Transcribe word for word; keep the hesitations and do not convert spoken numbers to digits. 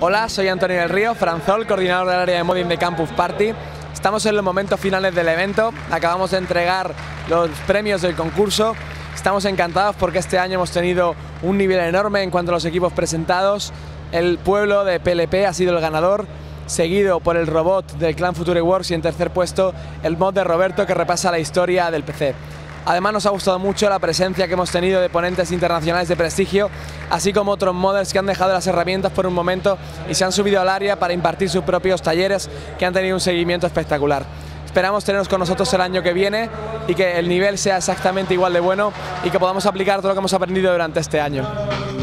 Hola, soy Antonio del Río, Franzol, coordinador del área de modding de Campus Party. Estamos en los momentos finales del evento, acabamos de entregar los premios del concurso. Estamos encantados porque este año hemos tenido un nivel enorme en cuanto a los equipos presentados. El pueblo de P L P ha sido el ganador, seguido por el robot del clan Future Wars y en tercer puesto el mod de Roberto, que repasa la historia del P C. Además, nos ha gustado mucho la presencia que hemos tenido de ponentes internacionales de prestigio, así como otros modders que han dejado las herramientas por un momento y se han subido al área para impartir sus propios talleres, que han tenido un seguimiento espectacular. Esperamos tenerlos con nosotros el año que viene y que el nivel sea exactamente igual de bueno y que podamos aplicar todo lo que hemos aprendido durante este año.